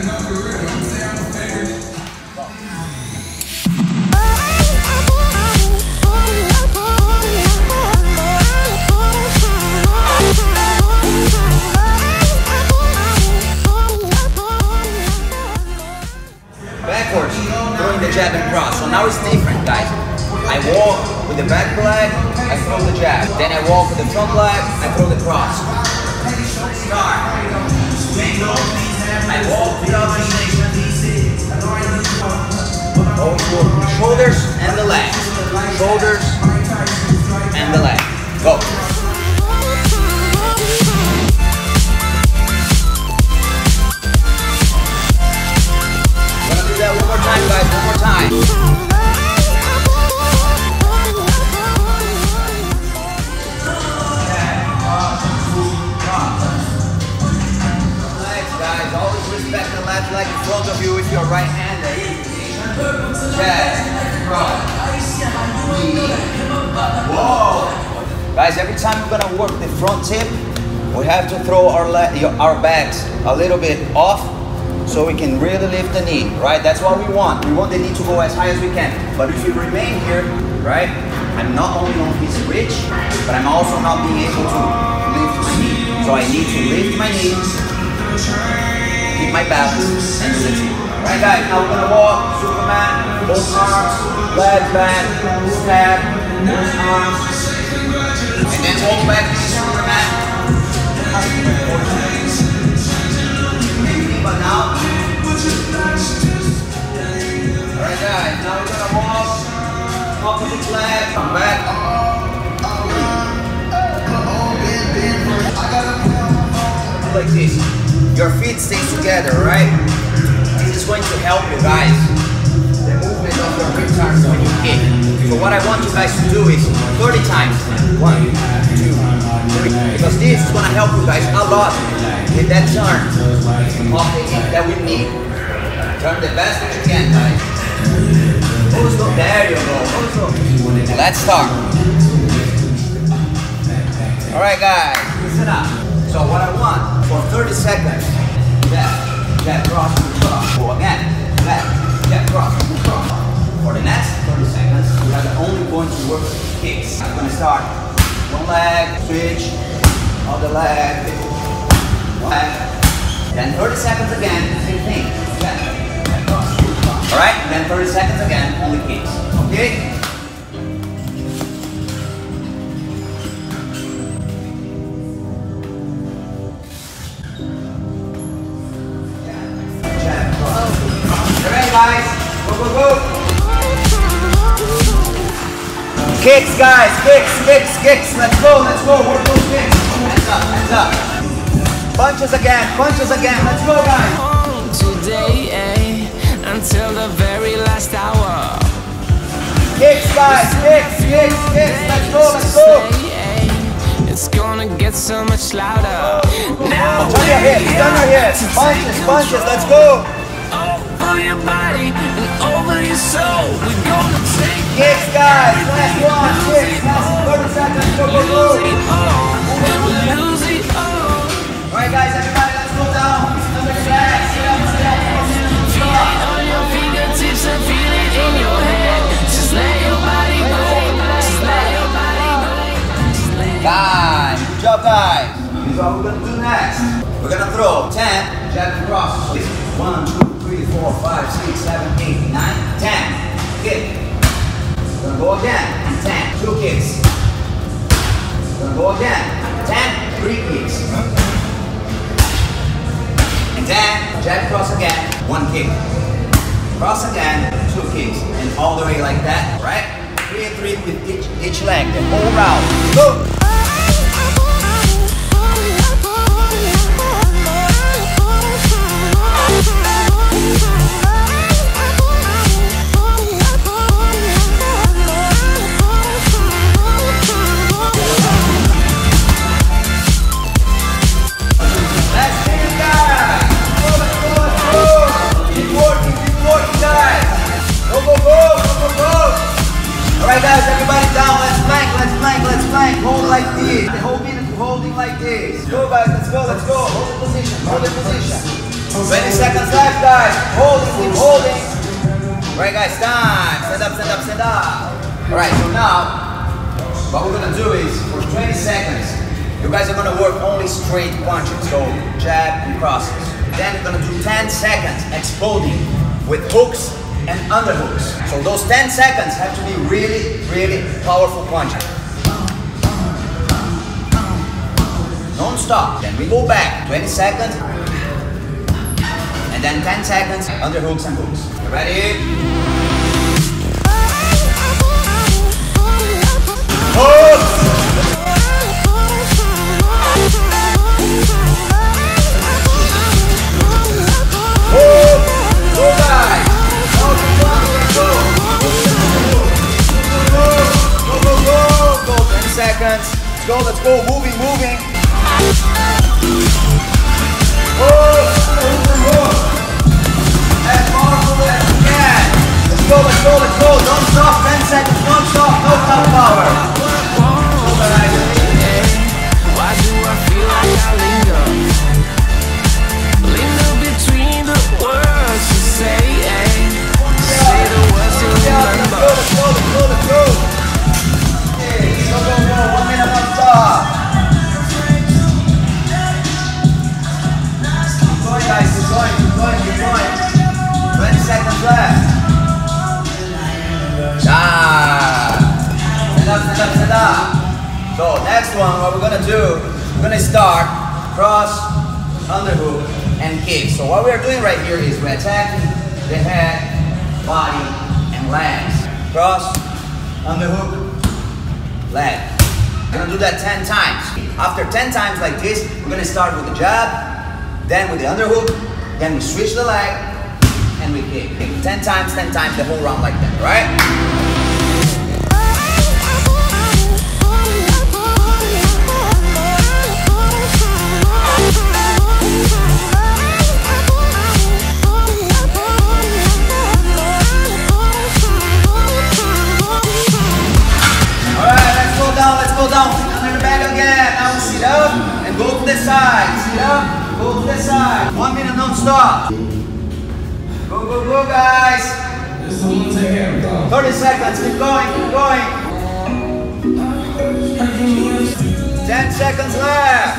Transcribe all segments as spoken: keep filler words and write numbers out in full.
Backwards, throwing the jab and cross. So now it's different, guys. I walk with the back leg, I throw the jab. Then I walk with the front leg, I throw the cross. Start. I walk without rotation. Always work with the shoulders and the legs. Shoulders and the leg. Go. Gonna do that one more time, guys. One more time. Respect the left leg in front of you if you're right-handed. Chest, cross, knee. Whoa! Guys, every time we're gonna work the front tip, we have to throw our our backs a little bit off so we can really lift the knee, right? That's what we want. We want the knee to go as high as we can. But if you remain here, right, I'm not only on his reach, but I'm also not being able to lift my knee. So I need to lift my knees, keep my balance, and do the two. Alright guys, now we're gonna walk, Superman, both arms, legs back, stab, both arms, and then walk back to Superman. But now, alright guys, now we're gonna walk, opposite leg, come back. Like this. Your feet stay together, right? This is going to help you guys. The movement of your rib arms when you kick. So what I want you guys to do is thirty times. One, two, three. Because this is going to help you guys a lot with that turn of the hip that we need. Turn the best that you can, guys. Also, there you go. Also. Let's start. Alright guys, listen up. So what I want for thirty seconds, jab, jab, cross, cross. Go again, jab, jab, cross, cross. For the next thirty seconds, we are only going to work with kicks. I'm going to start one leg, switch, other leg, one leg. Then thirty seconds again, same thing, jab, jab, cross, cross. Alright, then thirty seconds again, only kicks. Okay? Guys, go, go, go. Kicks, guys, kicks, kicks, kicks. Let's go, let's go. Work those kicks. Hands up, hands up. Punches again, punches again. Let's go, guys. Today, eh, until the very last hour. Kicks, guys, kicks, kicks, kicks. Let's go, let's go. It's gonna get so much louder. Now, turn your hips, turn your hips. Punches, punches. Let's go. Over your body and over your soul, we're gonna take kicks, guys. Last one, kicks. Last thirty seconds. Go, go, go. Lose it all. Alright, guys, everybody, let's go down. Sit back, sit up, sit up. Feel it on your fingertips and feel it in your head. Just let your body go. Just let your body go. Guys, good job, guys. Here's what we're gonna do next. We're gonna throw ten jab and cross. One, two. Three, four, five, six, seven, eight, nine, ten. Kick. Gonna go again. And ten. Two kicks. Gonna go again. Ten. Three kicks. And then jab cross again. One kick. Cross again. Two kicks. And all the way like that. Right? Three and three with each each leg. The whole round. Go. Alright guys, everybody down, let's plank, let's plank, let's plank, hold like this, holding, holding like this. Go guys, let's go, let's go, hold the position, hold the position. twenty seconds left, guys. Holding, keep holding. Alright, guys, time. Stand up, stand up, stand up. Alright, so now, what we're gonna do is, for twenty seconds, you guys are gonna work only straight punches. So, jab and crosses. Then you're gonna do ten seconds exploding with hooks and underhooks. So those ten seconds have to be really, really powerful punches. Non-stop. Then we go back, twenty seconds. And then ten seconds, underhooks and hooks. You ready? Hooks! Hooks! Go guys! Go, go, go, go! Go, go, go! Go, ten seconds. Let's go, let's go. Moving, moving. Hooks! As powerful as you can. Let's go, let's go, let's go. Don't stop. ten seconds, don't stop. No top power. Why do I feel like I linger? Linger between the words you say, eh? Say the words you remember. Let's go, let's go, let's go. Okay, go, go, go. One minute, non stop. Keep going, guys. Keep going, keep going, keep going. twenty seconds left. Ah. Stand up, stand up, stand up. So next one, what we're gonna do, we're gonna start cross, underhook, and kick. So what we're doing right here is we're attacking the head, body, and legs. Cross, underhook, leg. We're gonna do that ten times. After ten times like this, we're gonna start with the jab, then with the underhook, then we switch the leg, and we kick. ten times, ten times, the whole round like that, right? Go down, under the back again. Now we sit up and go to the side. Sit up, go to the side. One minute non-stop. Go, go, go, guys. thirty seconds. Keep going, keep going. ten seconds left.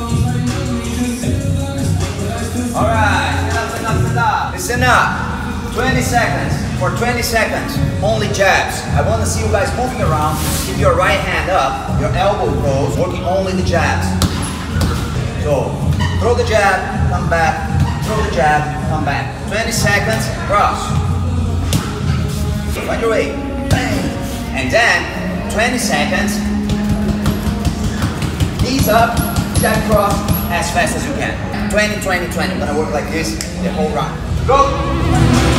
Alright, stand up, stand up, stand up. Listen up. twenty seconds. For twenty seconds, only jabs. I want to see you guys moving around. Keep your right hand up, your elbow closed, working only the jabs. So, throw the jab, come back, throw the jab, come back. twenty seconds, cross. Find your way, bang. And then, twenty seconds, knees up, jab cross, as fast as you can. twenty, twenty, twenty. I'm gonna work like this the whole round. Go!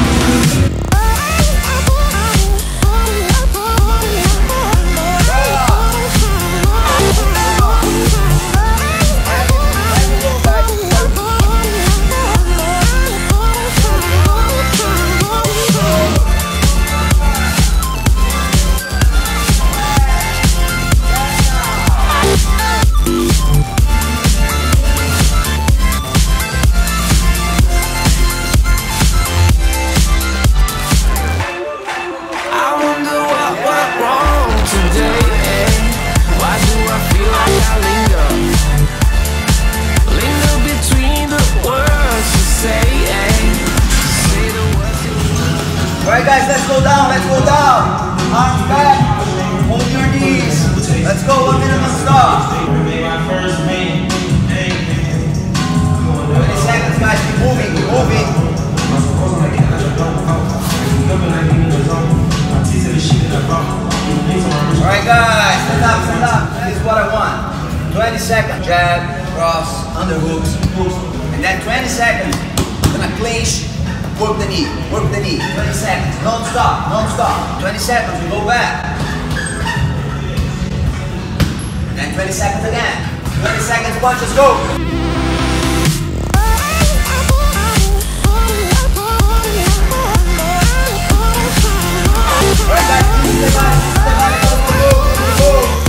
Alright guys, let's go down, let's go down. Arms back, hold your knees. Let's go, one minute non-stop. twenty seconds guys, keep moving, keep moving. Alright guys, stand up, stand up. This is what I want. twenty seconds, jab, cross, underhooks, hooks. And then twenty seconds, I'm gonna clinch. Work the knee, work the knee, twenty seconds, non-stop, non-stop, twenty seconds, we go back. And then twenty seconds again, twenty seconds, punches, go. Alright guys, stay by, stay by, go, go, go, go.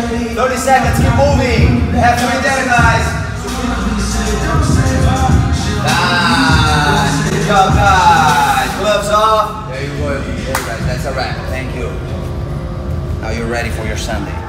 thirty seconds, keep moving. Halfway there, guys. Nice. Good job, guys. Gloves off. There you go. There, guys. That's a wrap. Thank you. Now you're ready for your Sunday.